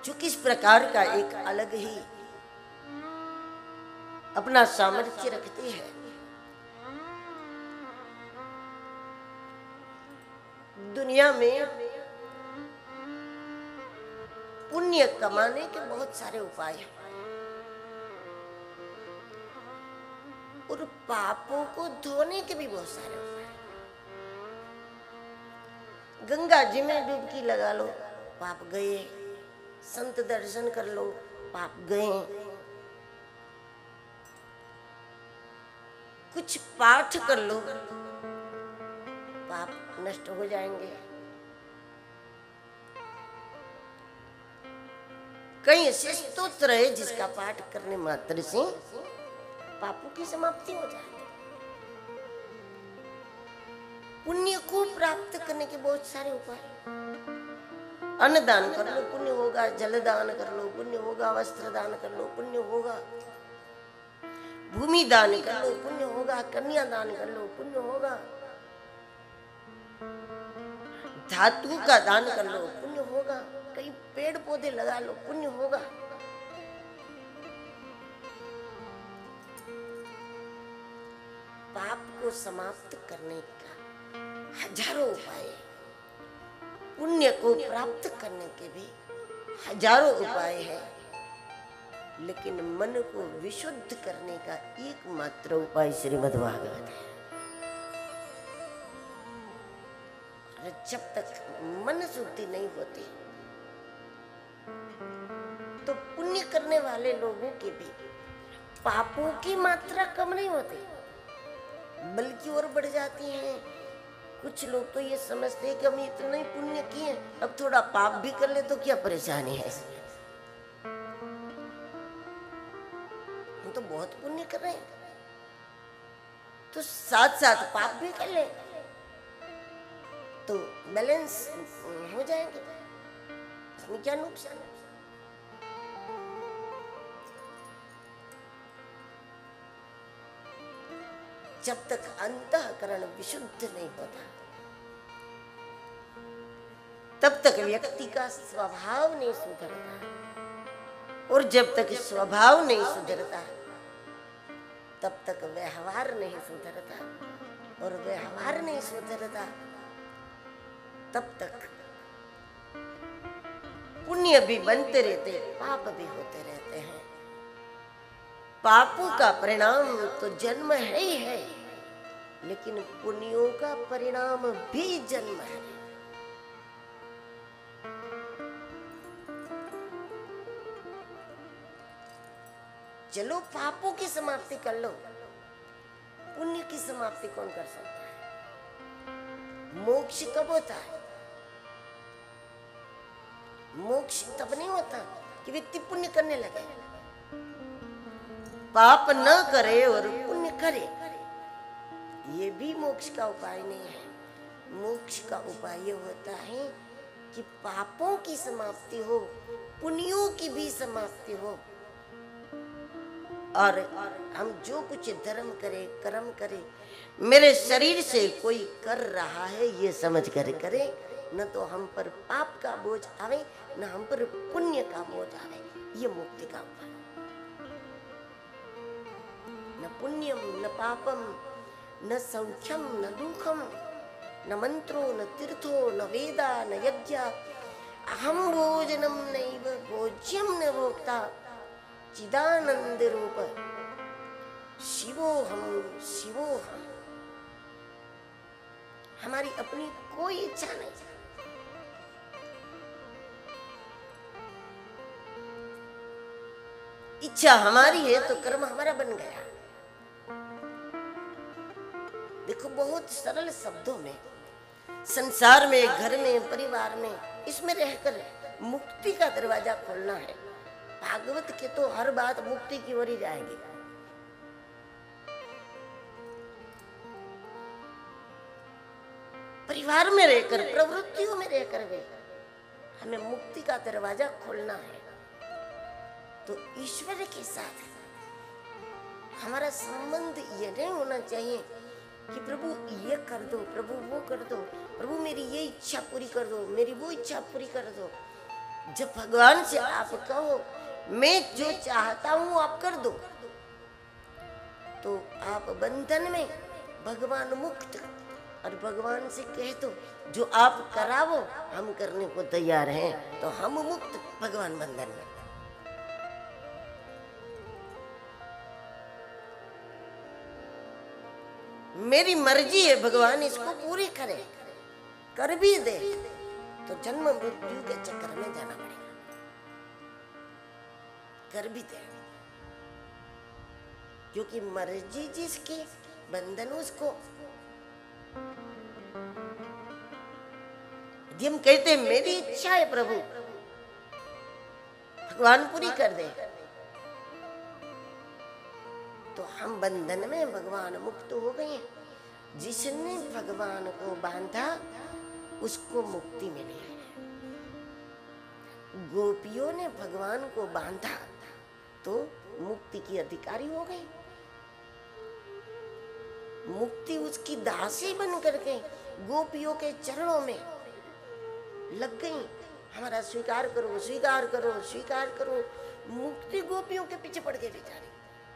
जो किस प्रकार का एक अलग ही अपना सामर्थ्य रखती है। दुनिया में पुण्य कमाने के बहुत सारे उपाय हैं और पापों को धोने के भी बहुत सारे उपाय हैं। गंगा जी में डुबकी लगा लो, पाप गए। संत दर्शन कर लो, पाप गए। कुछ पाठ कर लो, पाप नष्ट हो जाएंगे। कई ऐसे स्तोत्र है जिसका पाठ करने मात्र से पापों की समाप्ति हो जाती है। पुण्य को प्राप्त करने के बहुत सारे उपाय। अन्न दान कर लो, पुण्य होगा। जल दान कर लो, पुण्य होगा। वस्त्र दान कर लो, पुण्य होगा। भूमि दान कर लो, पुण्य होगा। कन्या दान कर लो, पुण्य होगा। धातु का दान कर लो, पुण्य होगा। कई पेड़ पौधे लगा लो, पुण्य होगा। पाप को समाप्त करने का हजारों उपाय, पुण्य को प्राप्त करने के भी हजारों उपाय है, लेकिन मन को विशुद्ध करने का एकमात्र उपाय श्रीमद् भागवत है। जब तक मन शुद्धि नहीं होती तो पुण्य करने वाले लोगों के भी पापों की मात्रा कम नहीं होती, बल्कि और बढ़ जाती है। कुछ लोग तो ये समझते हैं कि हम इतना ही पुण्य किए, अब थोड़ा पाप भी कर ले तो क्या परेशानी है। हम तो बहुत पुण्य कर रहे हैं, तो साथ साथ पाप भी कर ले तो बैलेंस हो जाएंगे। इसमें क्या नुकसान है। जब तक अंतःकरण विशुद्ध नहीं होता तब तक व्यक्ति का स्वभाव नहीं सुधरता, और जब तक स्वभाव नहीं सुधरता तब तक व्यवहार नहीं सुधरता, और व्यवहार नहीं सुधरता तब तक पुण्य भी बनते रहते, पाप भी होते रहते हैं। पापों का परिणाम तो जन्म है ही है, लेकिन पुण्यों का परिणाम भी जन्म है। चलो पापों की समाप्ति कर लो, पुण्य की समाप्ति कौन कर सकता है। मोक्ष कब होता है। मोक्ष तब नहीं होता कि व्यक्ति पुण्य करने लगे। पाप न करे और पुण्य करे, ये भी मोक्ष का उपाय नहीं है। मोक्ष का उपाय ये होता है कि पापों की समाप्ति हो, पुण्यों की भी समाप्ति हो, और हम जो कुछ धर्म करे, कर्म करे, मेरे शरीर से कोई कर रहा है ये समझ कर करे, न तो हम पर पाप का बोझ आवे, न हम पर पुण्य का बोझ आवे। ये मुक्ति का उपाय। न पुण्यम न पापम न सौख्यम न दुखम न मंत्रो न तीर्थो न वेदा न यज्ञ अहम भोजनम नैव भोज्यम न भोक्ता चिदानंद रूप शिवोहम शिवोहम। हमारी अपनी कोई इच्छा नहीं। इच्छा हमारी है तो कर्म हमारा बन गया। देखो बहुत सरल शब्दों में, संसार में, घर में, परिवार में, इसमें रहकर मुक्ति का दरवाजा खोलना है। भागवत के तो हर बात मुक्ति की ओर ही जाएगी। परिवार में रहकर, प्रवृत्तियों में रहकर भी हमें मुक्ति का दरवाजा खोलना है। तो ईश्वर के साथ हमारा संबंध ये नहीं होना चाहिए कि प्रभु ये कर दो, प्रभु वो कर दो, प्रभु मेरी ये इच्छा पूरी कर दो, मेरी वो इच्छा पूरी कर दो। जब भगवान से आप कहो मैं जो चाहता हूं आप कर दो, तो आप बंधन में, भगवान मुक्त। और भगवान से कह दो जो आप करावो हम करने को तैयार हैं, तो हम मुक्त, भगवान बंधन में। मेरी मर्जी है भगवान इसको पूरी करे, कर भी दे तो जन्म मृत्यु के चक्कर में जाना पड़ेगा, कर भी दे, क्योंकि मर्जी जिसकी बंधन उसको। यदि हम कहते हैं मेरी इच्छा है प्रभु, भगवान पूरी कर दे, तो हम बंधन में, भगवान मुक्त हो गए। जिसने भगवान को बांधा उसको मुक्ति मिली है। गोपियों ने भगवान को बांधा तो मुक्ति की अधिकारी हो गई। मुक्ति उसकी दासी बन करके गोपियों के चरणों में लग गई। हमारा स्वीकार करो, स्वीकार करो, स्वीकार करो। मुक्ति गोपियों के पीछे पड़ गई बेचारी।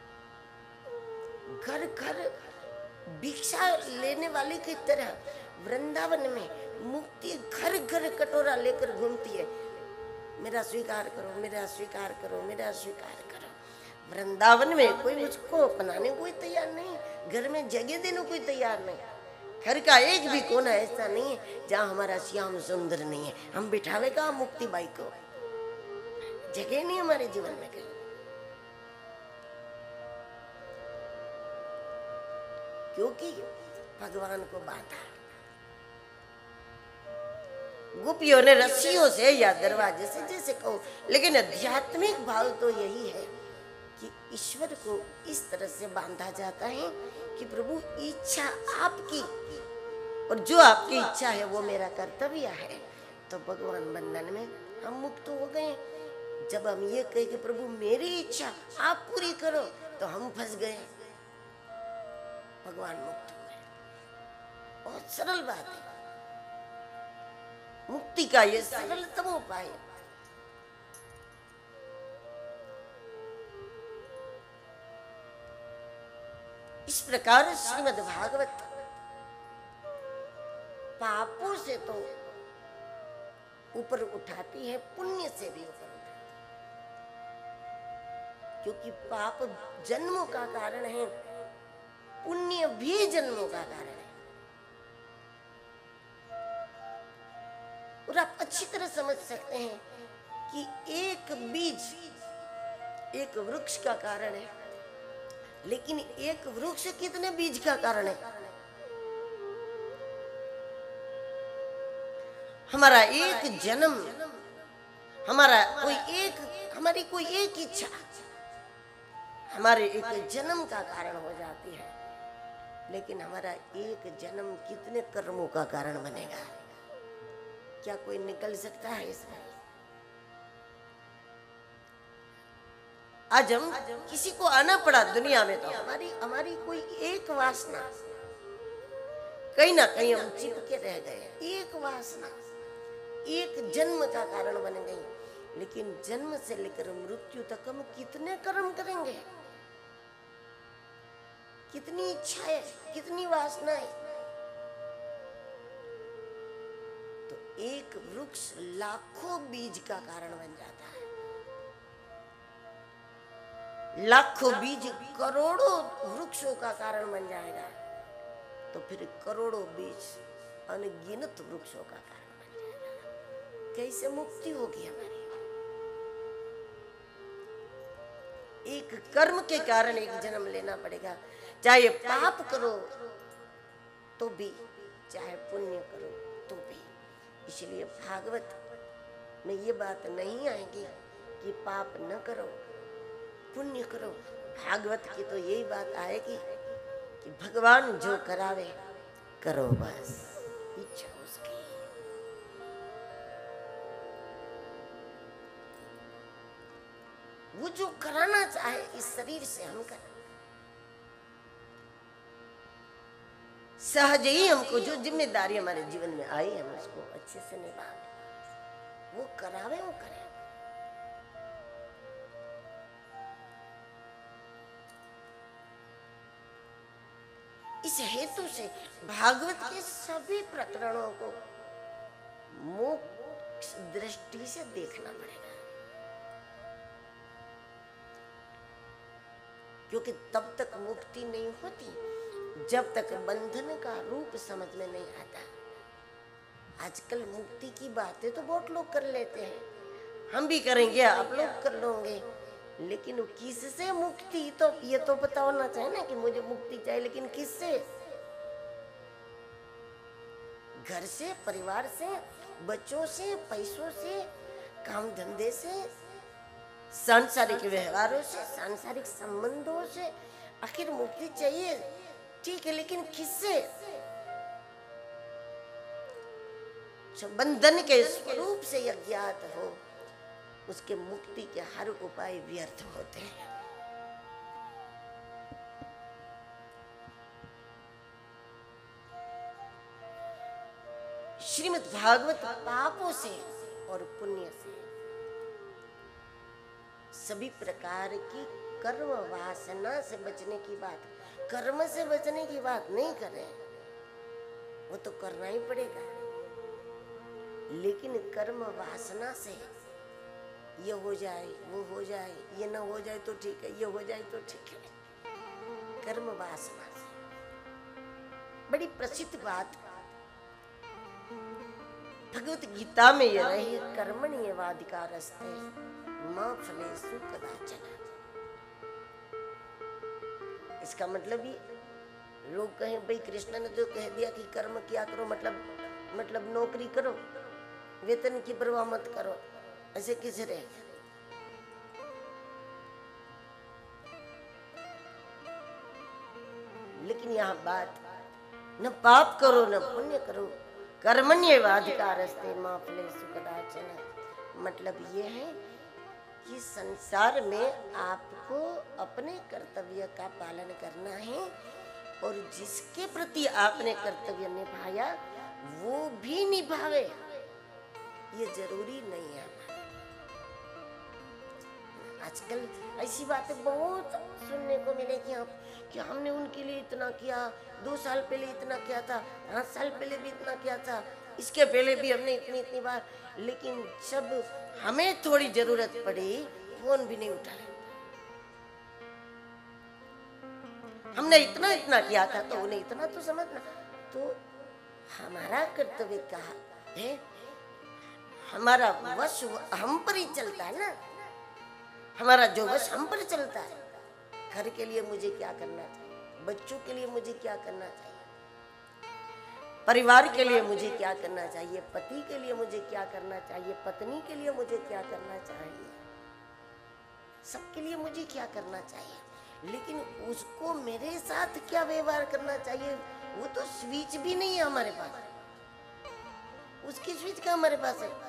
घर घर भिक्षा लेने वाली की तरह वृंदावन में मुक्ति घर घर कटोरा लेकर घूमती है। मेरा स्वीकार करो, मेरा स्वीकार करो, मेरा स्वीकार करो। वृंदावन में कोई उसको अपनाने कोई तैयार नहीं, घर में जगह देने कोई तैयार नहीं। घर का एक भी कोना ऐसा नहीं है जहाँ हमारा श्याम सुंदर नहीं है। हम बिठावे का मुक्ति बाई को, जगह नहीं हमारे जीवन में कहीं। क्योंकि भगवान को बांधा। गोपियों ने रस्सियों से या दरवाजे से जैसे कहो, लेकिन आध्यात्मिक भाव तो यही है कि ईश्वर को इस तरह से बांधा जाता है कि प्रभु इच्छा आपकी, और जो आपकी इच्छा है वो मेरा कर्तव्य है। तो भगवान बंधन में हम मुक्त हो गए। जब हम ये कहे कि प्रभु मेरी इच्छा आप पूरी करो, तो हम फंस गए, भगवान मुक्त हो गए। बहुत सरल बात है मुक्ति का, ये सरलतम उपाय है। इस प्रकार श्रीमद् भागवत पापों से तो ऊपर उठाती है, पुण्य से भी ऊपर उठाती है। क्योंकि पाप जन्मों का कारण है, पुण्य भी जन्मों का कारण है। और आप अच्छी तरह समझ सकते हैं कि एक बीज एक वृक्ष का कारण है, लेकिन एक वृक्ष कितने बीज का कारण है? हमारा एक जन्म, हमारी कोई एक इच्छा हमारे एक जन्म का कारण हो जाती है, लेकिन हमारा एक जन्म कितने कर्मों का कारण बनेगा? क्या कोई निकल सकता है इसमें? आज हम किसी को आना पड़ा दुनिया में, तो हमारी कोई एक वासना, कहीं ना कहीं हम चिपके रह गए। एक वासना एक जन्म का कारण बन गई, लेकिन जन्म से लेकर मृत्यु तक हम कितने कर्म करेंगे? कितनी इच्छाएं, कितनी वासनाएं। तो एक वृक्ष लाखों बीज का कारण बन जाता है। लाखों बीज करोड़ों वृक्षों का कारण बन जाएगा, तो फिर करोड़ों बीज अनगिनत वृक्षों का कारण बन जाएगा। कैसे मुक्ति होगी हमारी? एक कर्म के कारण एक जन्म लेना पड़ेगा, चाहे पाप करो तो भी, चाहे पुण्य करो तो भी। इसलिए भागवत में ये बात नहीं आएगी कि पाप न करो, पुण्य करो। भागवत की तो यही बात आएगी कि भगवान जो करावे करो, बस इच्छा उसकी। वो जो कराना चाहे इस शरीर से हम करें। सहज ही हमको जो जिम्मेदारी हमारे जीवन में आई, हम उसको अच्छे से निभाएं। वो करावे वो करे। इस हेतु से भागवत के सभी प्रकरणों को मोक्ष दृष्टि से देखना पड़ेगा, क्योंकि तब तक मुक्ति नहीं होती जब तक बंधन का रूप समझ में नहीं आता। आजकल मुक्ति की बातें तो बहुत लोग कर लेते हैं, हम भी करेंगे, आप लोग कर लोगे, लेकिन किससे मुक्ति, तो ये तो पता होना चाहिए ना कि मुझे मुक्ति चाहिए, लेकिन किससे? घर से, परिवार से, बच्चों से, पैसों से, काम धंधे से, सांसारिक व्यवहारों से, सांसारिक संबंधों से। आखिर मुक्ति चाहिए, ठीक है, लेकिन किससे? जो बंधन के स्वरूप से अज्ञात हो, उसके मुक्ति के हर उपाय व्यर्थ होते हैं। श्रीमद् भागवत पापों से और पुण्य से, सभी प्रकार की कर्म वासना से बचने की बात, कर्म से बचने की बात नहीं कर रहे, वो तो करना ही पड़ेगा, लेकिन कर्म वासना से ये हो जाए, वो हो जाए, ये ना हो जाए तो ठीक है, ये हो जाए तो ठीक है, कर्म वासना से। बड़ी प्रसिद्ध बात भगवत गीता में ये रही, कर्मण्येवाधिकारस्ते मा फलेषु कदाचन। इसका मतलब ये लोग कहें भाई कृष्ण ने तो कह दिया कि कर्म किया करो, मतलब नौकरी करो, वेतन की परवाह मत करो, ऐसे किसे रहेगा? लेकिन यहाँ बात न पाप करो न पुण्य करो, कर्मण्येवाधिकारस्ते मा फलेषु कदाचन। मतलब ये है कि संसार में आपको अपने कर्तव्य का पालन करना है, और जिसके प्रति आपने कर्तव्य निभाया वो भी निभावे, ये जरूरी नहीं है। आजकल ऐसी बातें बहुत सुनने को मिलेगी कि हमने उनके लिए इतना किया, 2 साल पहले इतना किया था, 5 साल पहले भी इतना किया था, इसके पहले भी हमने इतनी बार, लेकिन जब हमें थोड़ी जरूरत पड़ी फोन भी नहीं उठाया। हमने इतना किया था तो उन्हें इतना तो समझना। तो हमारा कर्तव्य कहा है, हमारा वश हम पर ही चलता है ना, हमारा जो वश हम पर चलता है। घर के लिए मुझे क्या करना चाहिए, बच्चों के लिए मुझे क्या करना चाहिए, परिवार के लिए मुझे क्या करना चाहिए, पति के लिए मुझे क्या करना चाहिए, पत्नी के लिए मुझे क्या करना चाहिए, सबके लिए मुझे क्या करना चाहिए, लेकिन उसको मेरे साथ क्या व्यवहार करना चाहिए, वो तो स्विच भी नहीं है हमारे पास। उसकी स्विच क्या हमारे पास है,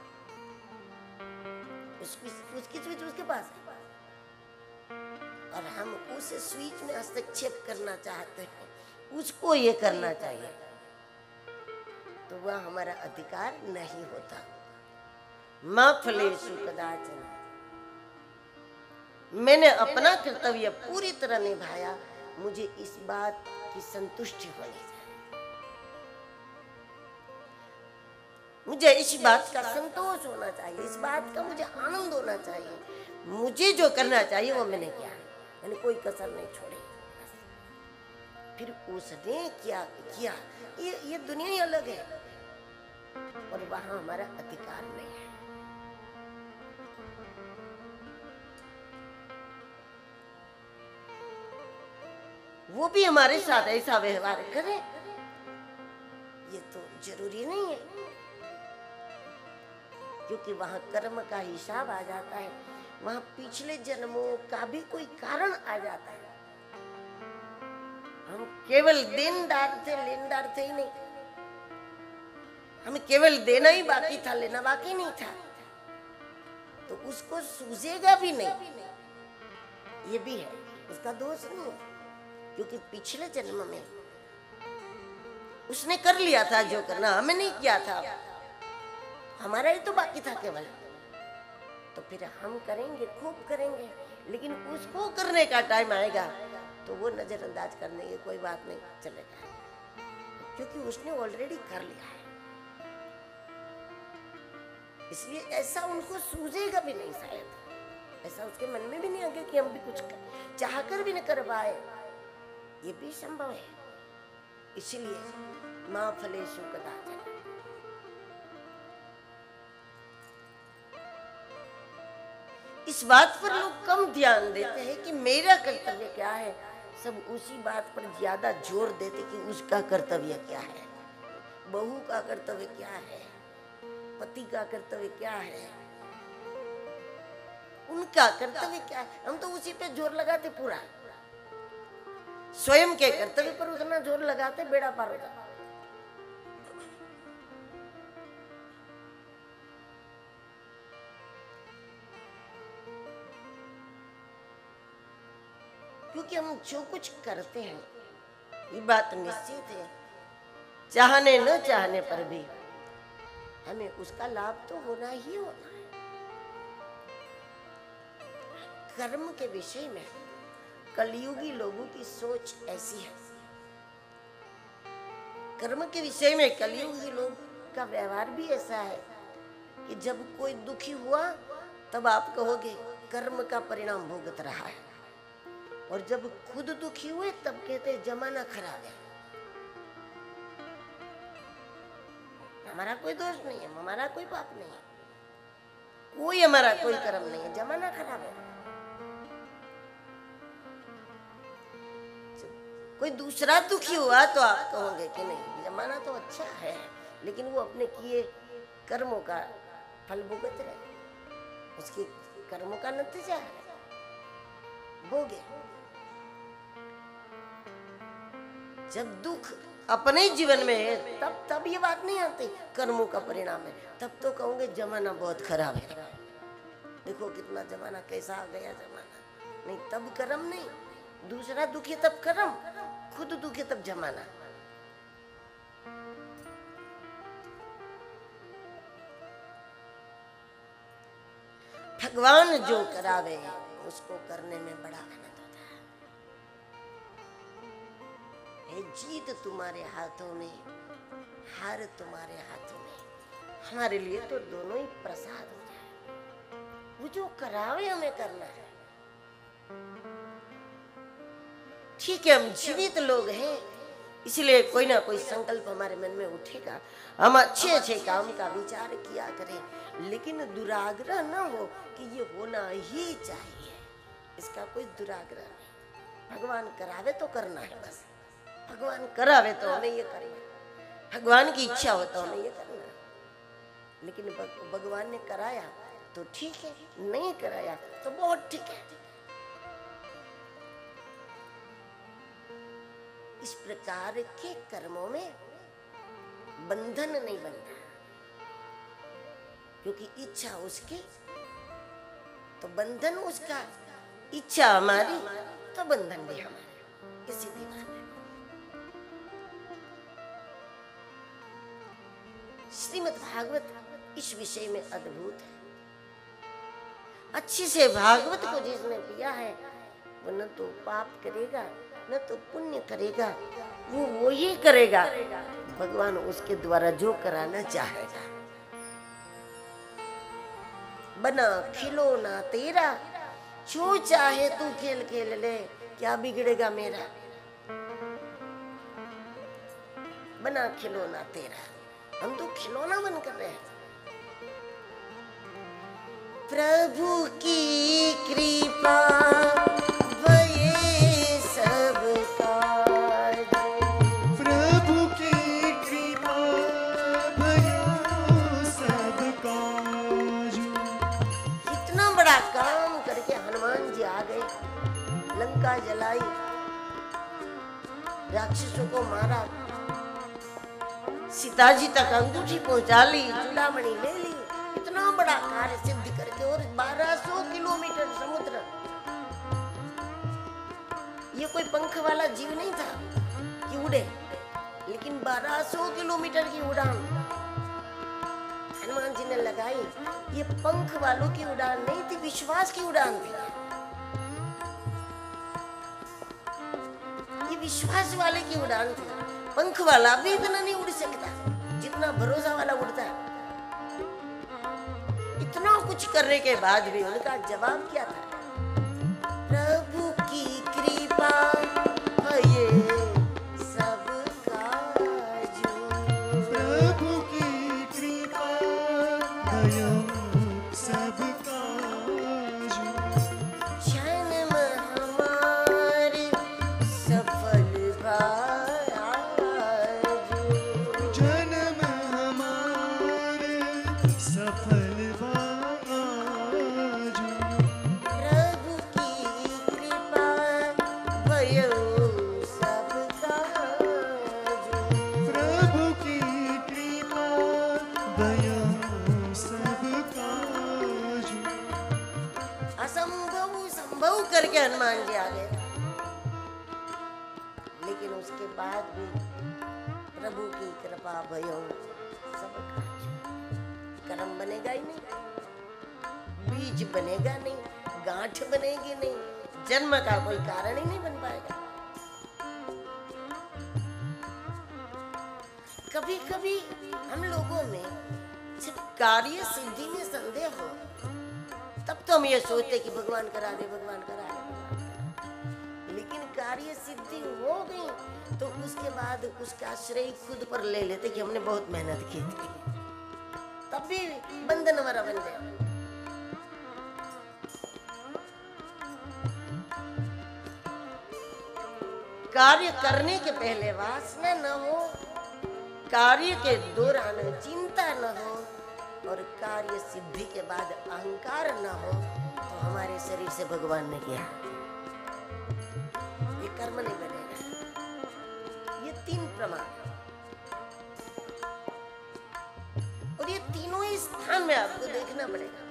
उसकी स्विच उसके पास है, और हम उस स्विच में हस्तक्षेप करना चाहते हैं, उसको ये करना चाहिए, तो वह हमारा अधिकार नहीं होता। मा फलेषु कदाचन। मैंने अपना कर्तव्य पूरी तरह निभाया, मुझे इस बात की संतुष्टि होनी चाहिए, मुझे इस बात का संतोष होना चाहिए, इस बात का मुझे आनंद होना चाहिए। मुझे जो करना चाहिए वो मैंने किया, मैंने कोई कसर नहीं छोड़ी। फिर उसने क्या किया, ये दुनिया ही अलग है, और वहां हमारा अधिकार नहीं है। वो भी हमारे साथ ऐसा व्यवहार करे, ये तो जरूरी नहीं है, क्योंकि वहां कर्म का हिसाब आ जाता है, वहां पिछले जन्मों का भी कोई कारण आ जाता है। हम केवल देनदार थे, लेनदार थे ही नहीं, हमें केवल देना ही बाकी था, लेना बाकी नहीं था, तो उसको सूझेगा भी नहीं, ये भी है, उसका दोष नहीं है, क्योंकि पिछले जन्म में उसने कर लिया था जो करना, हमें नहीं किया था, हमारा ही तो बाकी था केवल। तो फिर हम करेंगे, खूब करेंगे, लेकिन उसको करने का टाइम आएगा तो वो नजरअंदाज करने की कोई बात नहीं चलेगा, क्योंकि उसने ऑलरेडी कर लिया है। इसलिए ऐसा उनको सूझेगा भी नहीं, शायद ऐसा उसके मन में भी नहीं आएगा कि हम भी कुछ चाहकर भी न कर पाए, ये भी संभव है। इसलिए मां फलेषु कदाचन, इस बात पर लोग कम ध्यान देते हैं कि मेरा कर्तव्य क्या है, सब उसी बात पर ज्यादा जोर देते कि उसका कर्तव्य क्या है, बहू का कर्तव्य क्या है, पति का कर्तव्य क्या है, उनका कर्तव्य क्या है। हम तो उसी पे जोर लगाते पूरा, स्वयं के कर्तव्य पर उतना जोर लगाते बेड़ा पार हो जाता। क्योंकि हम जो कुछ करते हैं ये बात निश्चित है, चाहने न चाहने पर भी हमें उसका लाभ तो होना ही होना है। कर्म के विषय में कलयुगी लोगों की सोच ऐसी है, कर्म के विषय में कलयुगी लोग का व्यवहार भी ऐसा है कि जब कोई दुखी हुआ तब आप कहोगे कर्म का परिणाम भुगत रहा है, और जब खुद दुखी हुए तब कहते जमाना खराब है। हमारा कोई दोष नहीं है, हमारा कोई पाप नहीं है, कोई हमारा कोई कर्म नहीं है, जमाना खराब है। कोई दूसरा दुखी हुआ तो आप कहोगे कि नहीं जमाना तो अच्छा है, लेकिन वो अपने किए कर्मों का फल भुगत रहे, उसके कर्मों का नतीजा है, भोगे। जब दुख अपने जीवन में है तब ये बात नहीं आती कर्मों का परिणाम है, तब तो कहूंगे जमाना बहुत खराब है, देखो कितना जमाना कैसा आ गया जमाना। नहीं, तब कर्म नहीं, दूसरा दुखी तब कर्म, खुद दुखी तब जमाना। भगवान जो करावे उसको करने में बड़ा आनंद होता है। जीत तुम्हारे हाथों में, हार तुम्हारे हाथों में, हमारे लिए तो दोनों ही प्रसाद हो जाए। वो जो करावे हमें करना है। ठीक है, हम जीवित लोग हैं, इसलिए कोई ना कोई संकल्प हमारे मन में उठेगा, हम अच्छे अच्छे काम का विचार किया करें, लेकिन दुराग्रह ना हो कि ये होना ही चाहिए, इसका कोई दुराग्रह नहीं। भगवान करावे तो करना है, बस भगवान करावे तो हमें ये करना है, भगवान की इच्छा हो तो हमें ये करना है। लेकिन भगवान ने कराया तो ठीक है, नहीं कराया तो बहुत ठीक है। इस प्रकार के कर्मों में बंधन नहीं बनता, क्योंकि इच्छा उसकी तो बंधन उसका, इच्छा हमारी तो बंधन भी हमारा, किसी भी बात है। श्रीमद् भागवत इस विषय में अद्भुत है। अच्छे से भागवत को जिसने पिया है वो न तो पाप करेगा न तो पुण्य करेगा, वो वही करेगा भगवान उसके द्वारा जो कराना चाहेगा। बना खिलौना तेरा, जो चाहे तू खेल खेल ले, क्या बिगड़ेगा मेरा। बना खिलौना तेरा, हम तो खिलौना बन कर रहे हैं। प्रभु की कृपा लंका जलाई, राक्षसों को मारा, सीता जी तक अंगूठी पहुंचा ली, चूड़ामणि ले ली, इतना बड़ा कार्य सिद्ध करके, और 1200 किलोमीटर समुद्र। ये कोई पंख वाला जीव नहीं था कि उड़े, लेकिन 1200 किलोमीटर की उड़ान हनुमान जी ने लगाई, ये पंख वालों की उड़ान नहीं थी, विश्वास की उड़ान थी। ये विश्वास वाले की उड़ान थी। पंख वाला भी इतना नहीं उड़ सकता जितना भरोसा वाला उड़ता है। इतना कुछ करने के बाद भी उनका जवाब क्या था? प्रभु की कृपा ये सब काजू, प्रभु की कृपा सब काजू, जन्म हमारे सफल भाजू, जन्म हमारे सफल बाजू, प्रभु की कृपा भयो सब काजू, प्रभु की कृपा सब काजू। असंभव संभव करके हनुमान जी आ गए। लेकिन उसके बाद भी प्रभु की कृपा भयो सब काजू। कर्म बनेगा ही नहीं, बीज बनेगा नहीं, गांठ बनेगी नहीं, जन्म का कोई कारण ही नहीं बन पाएगा। कभी कभी हम लोगों में सिर्फ कार्य सिद्धि में संदेह हो, तब तो हम ये सोचते कि भगवान करा दे, भगवान करा दे, भगवान करा दे। लेकिन कार्य सिद्धि हो गई तो उसके बाद उसका श्रेय खुद पर ले लेते कि हमने बहुत मेहनत की थी, तब भी बंधन हमारा बन गया। कार्य करने के पहले वासना न हो, कार्य के दौरान चिंता न हो, और कार्य सिद्धि के बाद अहंकार न हो, तो हमारे शरीर से भगवान ने किया, ये कर्म नहीं बनेगा। ये तीन प्रमाण, और ये तीनों ही स्थान में आपको देखना पड़ेगा।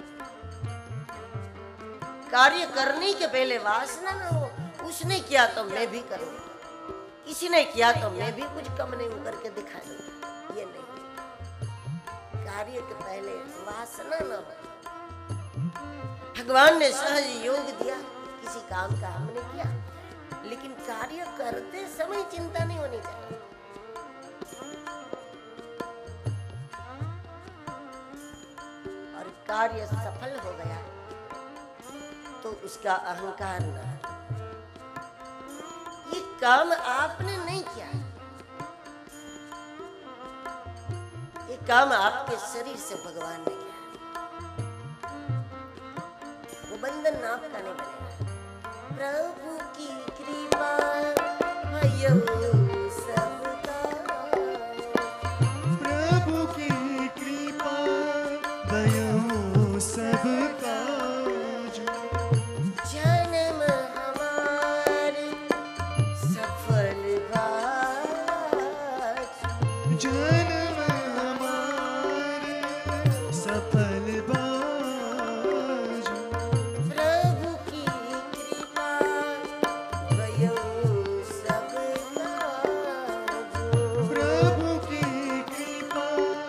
कार्य करने के पहले वासना न हो, उसने किया तो मैं भी करूंगा, किसी ने किया तो मैं भी कुछ कम नहीं करके दिखा दूंगा, ये नहीं। कार्य के पहले वासना न हो। भगवान ने सहज योग दिया, किसी काम का हमने किया, लेकिन कार्य करते समय चिंता नहीं होनी चाहिए। और कार्य सफल हो गया तो उसका अहंकार न हो। ये काम आपने नहीं किया, ये काम आपके शरीर से भगवान ने किया, वो बंधन आपका नहीं बनेगा। प्रभु की कृपा भयो सब काजू, प्रभु की कृपा भयो सब काजू, जन्म हमारे सफल भाजू, जन्म हमारे सफल बाजू, प्रभु की कृपा भयो सब काजू, प्रभु की कृपा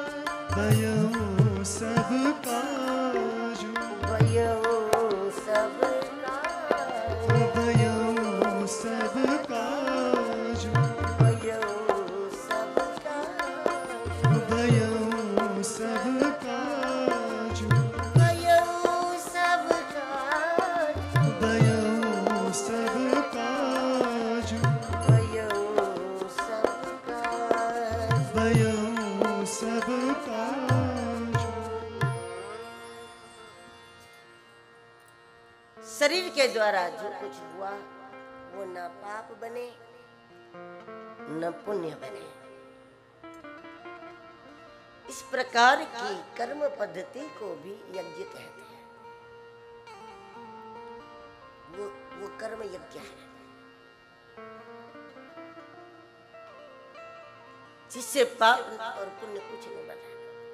भयो सब काजू, भयो सब काजू, भयो सब काजू, भयो सब काजू, भयो सब काजू, भयो सब काजू, भयो सब काजू, भयो सब काजू। भयो सब काजू। शरीर के द्वारा जो कुछ हुआ वो न पाप बने न पुण्य बने। इस प्रकार की कर्म पद्धति को भी यज्ञ कहते हैं। वो कर्म यज्ञ है जिससे पाप और पुण्य कुछ नहीं बना।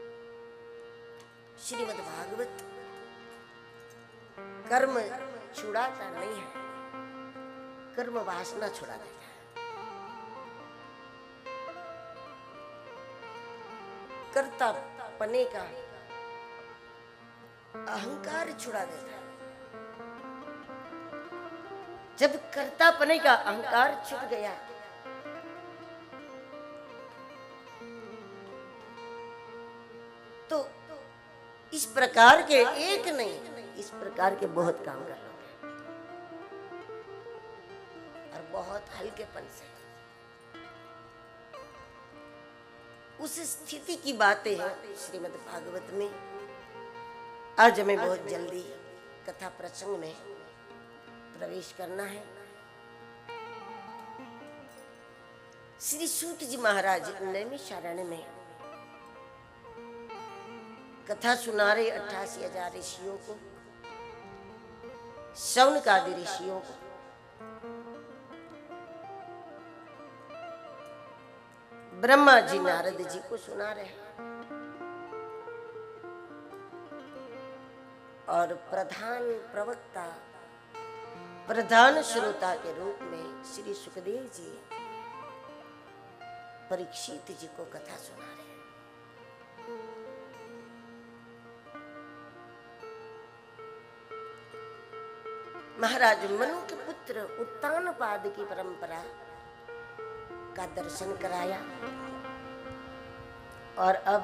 श्रीमद् भागवत कर्म छुड़ाता नहीं है, कर्म वासना छुड़ा देता है। कर्ता पने का अहंकार छुड़ा देता है। जब कर्तापने का अहंकार छूट गया तो इस प्रकार के एक नहीं, इस प्रकार के बहुत काम कर लोगे और बहुत हल्केपन से। उस स्थिति की बातें हैं श्रीमद् भागवत में। आज हमें बहुत जल्दी कथा प्रसंग में प्रवेश करना है। श्री सूत जी महाराज नैमिषारण्य में कथा सुना रहे 88,000 ऋषियों को, शौनकादि ऋषियों को। ब्रह्मा जी नारद जी को सुना रहे हैं और प्रधान प्रवक्ता, प्रधान श्रोता के रूप में श्री सुखदेव जी परीक्षित जी को कथा सुना रहे हैं। महाराज मनु के पुत्र उत्तानपाद की परंपरा का दर्शन कराया और अब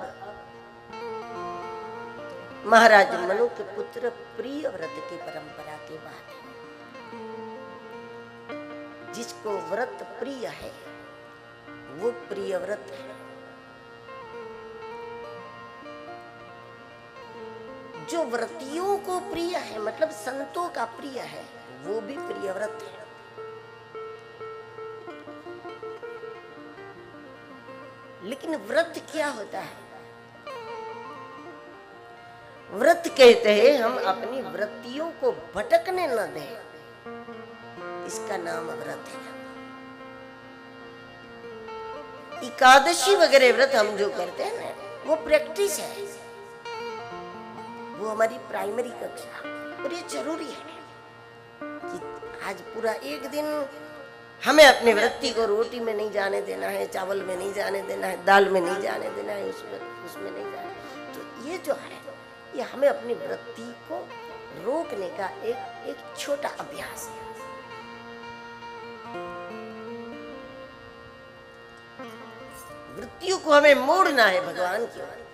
महाराज मनु के पुत्र प्रिय व्रत की परंपरा की बात है। जिसको व्रत प्रिय है वो प्रिय व्रत है। जो व्रतियों को प्रिय है, मतलब संतों का प्रिय है, वो भी प्रिय व्रत है। लेकिन व्रत क्या होता है? व्रत कहते हैं हम अपनी वृत्तियों को भटकने न दें, इसका नाम व्रत है। एकादशी वगैरह व्रत हम जो करते हैं ना, वो प्रैक्टिस है, वो हमारी प्राइमरी कक्षा। और ये जरूरी है कि आज पूरा एक दिन हमें अपनी वृत्ति को रोटी में नहीं जाने देना है, चावल में नहीं जाने देना है, दाल में नहीं जाने देना है, उसमें नहीं जाने। तो ये जो है, ये हमें अपनी वृत्ति को रोकने का एक छोटा अभ्यास है। वृत्तियों को हमें मोड़ना है भगवान की ओर।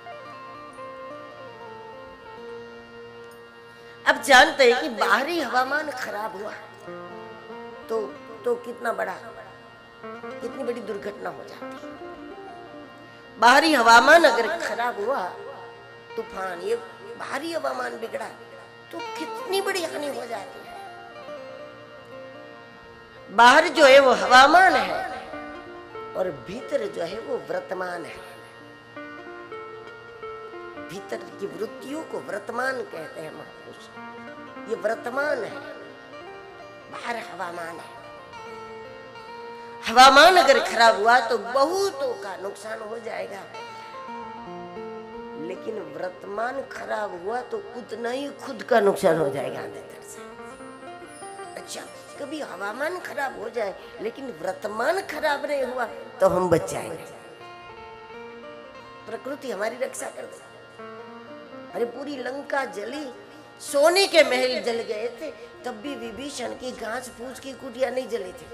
अब जानते हैं कि बाहरी हवामान खराब हुआ तो कितनी बड़ी दुर्घटना हो जाती है। बाहरी हवामान अगर खराब हुआ, तूफान, ये बाहरी हवामान बिगड़ा तो कितनी बड़ी हानि हो जाती है। बाहर जो है वो हवामान है और भीतर जो है वो वर्तमान है। भीतर की वृत्तियों को वर्तमान कहते हैं महापुरुष। ये वर्तमान है, बाहर हवामान है। हवामान अगर खराब हुआ तो बहुतों का नुकसान हो जाएगा, लेकिन वर्तमान खराब हुआ तो उतना ही खुद का नुकसान हो जाएगा अंदर से। अच्छा, कभी हवामान खराब हो जाए लेकिन वर्तमान खराब नहीं हुआ तो हम बच जाएंगे। प्रकृति हमारी रक्षा कर दे। अरे पूरी लंका जली, सोने के महल जल गए थे, तब भी विभीषण की घास फूस की कुटिया नहीं जली थी,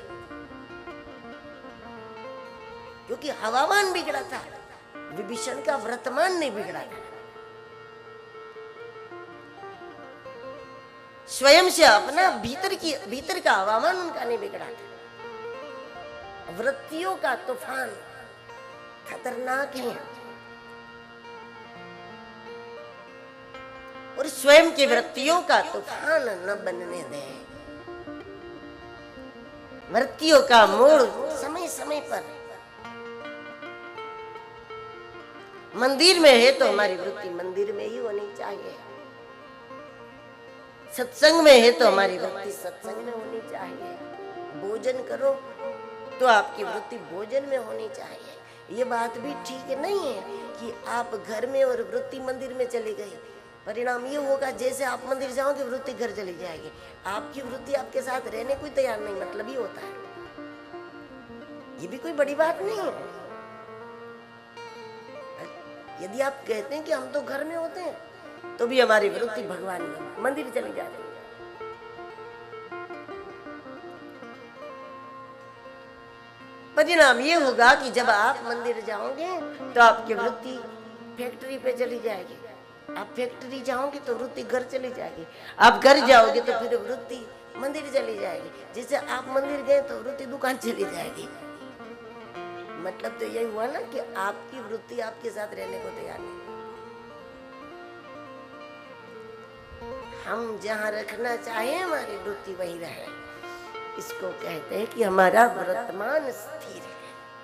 क्योंकि हवामान बिगड़ा था। विभीषण का वर्तमान नहीं बिगड़ा था। स्वयं से अपना भीतर का हवामान उनका नहीं बिगड़ा था। वृत्तियों का तूफान खतरनाक है और स्वयं की वृत्तियों का तूफान न बनने दें। वृत्तियों का मोड़ समय समय पर। मंदिर में है तो हमारी वृत्ति मंदिर में ही होनी चाहिए। सत्संग में है तो हमारी वृत्ति सत्संग में होनी चाहिए। भोजन करो तो आपकी वृत्ति भोजन में होनी चाहिए। ये बात भी ठीक नहीं है कि आप घर में और वृत्ति मंदिर में चली गई। परिणाम ये होगा जैसे आप मंदिर जाओगे वृत्ति घर चली जाएगी। आपकी वृत्ति आपके साथ रहने को तैयार नहीं, मतलब ही होता है। ये भी कोई बड़ी बात नहीं है। यदि आप कहते हैं कि हम तो घर में होते हैं, तो भी हमारी वृत्ति भगवान में मंदिर चली जाती है। परिणाम ये होगा कि जब आप मंदिर जाओगे तो आपकी वृत्ति फैक्ट्री पे चली जाएगी, आप फैक्ट्री जाओगे तो वृत्ति घर चली जाएगी, आप घर जाओगे तो फिर वृत्ति मंदिर चली जाएगी, जिससे आप मंदिर गए तो वृत्ति दुकान चली जाएगी। मतलब तो यही हुआ ना कि आपकी वृत्ति आपके साथ रहने को तैयार नहीं। हम जहाँ रखना चाहे हमारी वृत्ति वही रहे, इसको कहते हैं कि हमारा वर्तमान स्थिर है।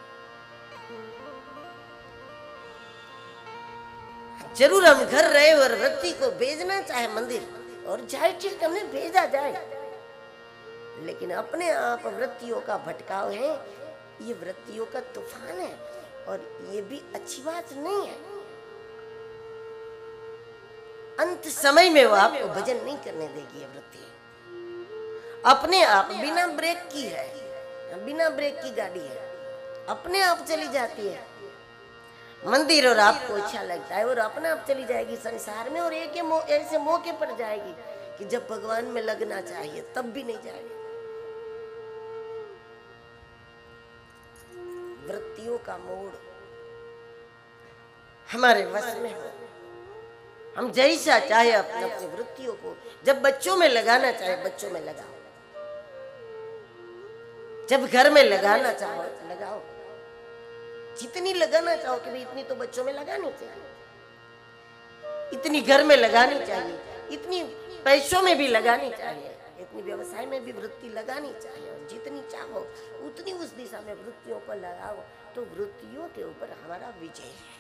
जरूर हम घर रहे और वृत्ति को भेजना चाहे मंदिर, और जाए ठीक हमें भेजा जाए, लेकिन अपने आप वृत्तियों का भटकाव है, ये वृत्तियों का तूफान है, और ये भी अच्छी बात नहीं है। अंत समय में वो आपको भजन नहीं करने देगी। ये वृत्ति अपने आप बिना ब्रेक की है, बिना ब्रेक की गाड़ी है, अपने आप चली जाती है मंदिर, और आपको अच्छा लगता है और अपने आप चली जाएगी संसार में, और एक ऐसे मौके पर जाएगी कि जब भगवान में लगना चाहिए तब भी नहीं जाएगी। वृत्तियों का मोड़ हमारे वश में हो, हम जैसा चाहे अपने अपनी वृत्तियों को जब बच्चों में लगाना चाहे बच्चों में लगाओ, जब घर में लगाना चाहो लगाओ, जितनी लगाना चाहो कि भाई इतनी तो बच्चों में लगानी चाहिए, इतनी घर में लगानी चाहिए, इतनी पैसों में भी लगानी चाहिए, इतनी व्यवसाय में भी वृत्ति लगानी चाहिए, और जितनी चाहो उतनी उस दिशा में वृत्तियों को लगाओ, तो वृत्तियों के ऊपर हमारा विजय है।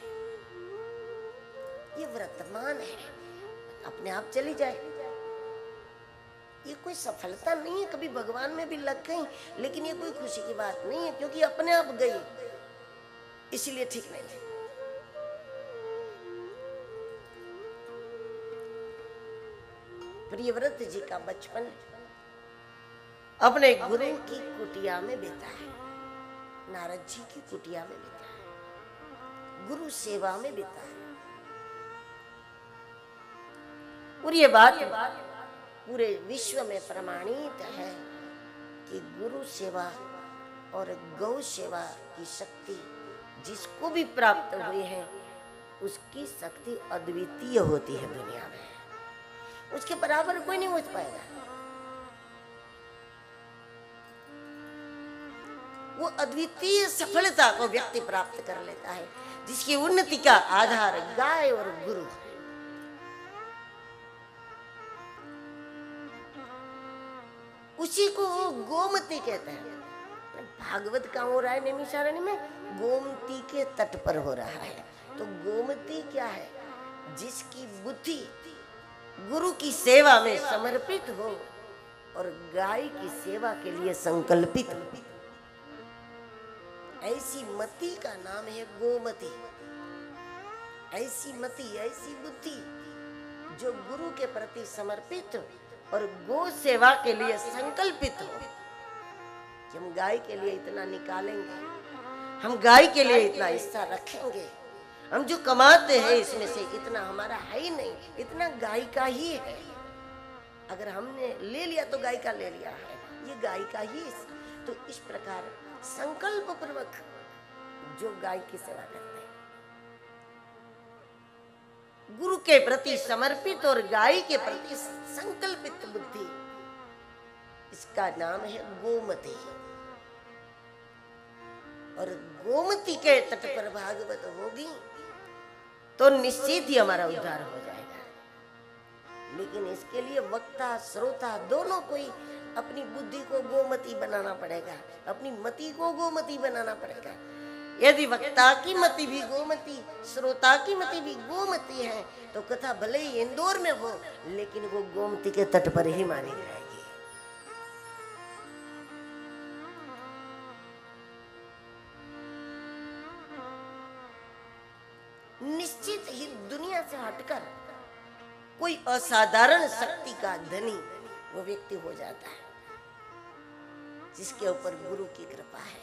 ये वर्तमान है, अपने आप चली जाए। ये कोई सफलता नहीं है, कभी भगवान में भी लग गई, लेकिन ये कोई खुशी की बात नहीं है, क्योंकि अपने आप गई, इसलिए ठीक नहीं है। प्रियव्रत जी का बचपन अपने गुरु की कुटिया में बीता है, नारद जी की कुटिया में बीता है, गुरु सेवा में बीता है। और ये बात पूरे विश्व में प्रमाणित है कि गुरु सेवा और गौ सेवा की शक्ति जिसको भी प्राप्त हुई है, उसकी शक्ति अद्वितीय होती है दुनिया में, उसके बराबर कोई नहीं हो पाएगा। वो अद्वितीय सफलता को व्यक्ति प्राप्त कर लेता है, जिसकी उन्नति का आधार गाय और गुरु है। उसी को गोमती कहते हैं। भागवत का हो रहा है नैमिषारण्य में, गोमती के तट पर हो रहा है। तो गोमती क्या है? जिसकी बुद्धि गुरु की सेवा में समर्पित हो और गाय की सेवा के लिए संकल्पित हो, ऐसी मति का नाम है गोमती। ऐसी मति, ऐसी बुद्धि जो गुरु के प्रति समर्पित और गो सेवा के लिए संकल्पित हो कि हम गाय के लिए इतना निकालेंगे, हम गाय के लिए इतना हिस्सा रखेंगे, हम जो कमाते हैं इसमें से इतना हमारा है ही नहीं, इतना गाय का ही है। अगर हमने ले लिया तो गाय का ले लिया है, ये गाय का ही। तो इस प्रकार संकल्प पूर्वक जो गाय की सेवा करते हैं, गुरु के प्रति समर्पित और गाय के प्रति संकल्पित बुद्धि, इसका नाम है गोमती। और गोमती के तट पर भागवत होगी तो निश्चित ही हमारा उद्धार हो जाएगा। लेकिन इसके लिए वक्ता श्रोता दोनों को ही अपनी बुद्धि को गोमती बनाना पड़ेगा, अपनी मति को गोमती बनाना पड़ेगा। यदि वक्ता की मति भी गोमती, श्रोता की मति भी गोमती है, तो कथा भले ही इंदौर में हो, लेकिन वो गोमती के तट पर ही मानी जाएगी। निश्चित ही दुनिया से हटकर कोई असाधारण शक्ति का धनी वो व्यक्ति हो जाता है, जिसके ऊपर गुरु की कृपा है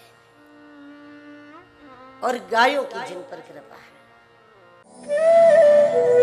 और गायों की जिन पर कृपा है।